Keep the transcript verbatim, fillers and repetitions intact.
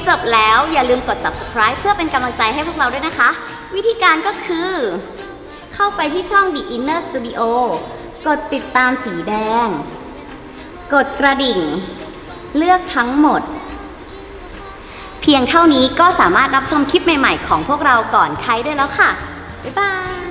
จบแล้วอย่าลืมกด ซับสไครบ์ เพื่อเป็นกำลังใจให้พวกเราด้วยนะคะวิธีการก็คือเข้าไปที่ช่อง The Inner Studio กดติดตามสีแดงกดกระดิ่งเลือกทั้งหมดเพียงเท่านี้ก็สามารถรับชมคลิปใหม่ๆของพวกเราก่อนใครได้แล้วค่ะบ๊ายบาย